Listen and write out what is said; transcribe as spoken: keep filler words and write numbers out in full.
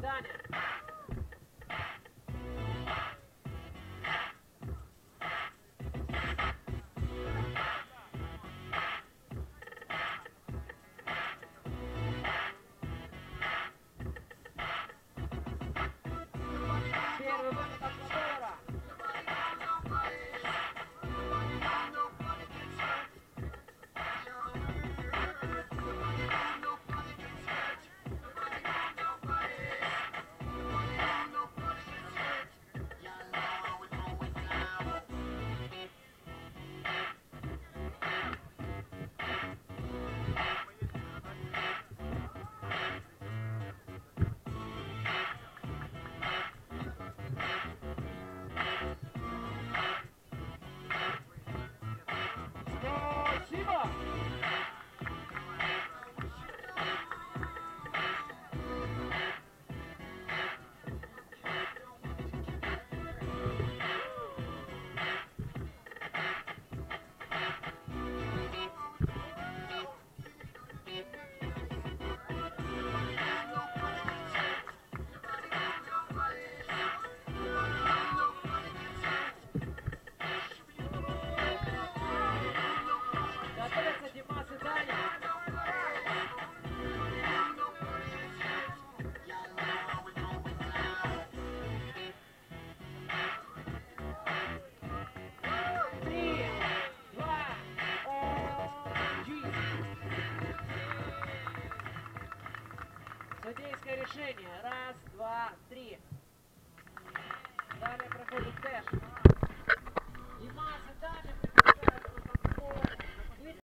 Даня. Первый выход от Школера. Спасибо! Готовятся Димас и Даня. Три, два, один. Судейское решение. Раз, два, три. Далее проходит тэш. Димас и Даня.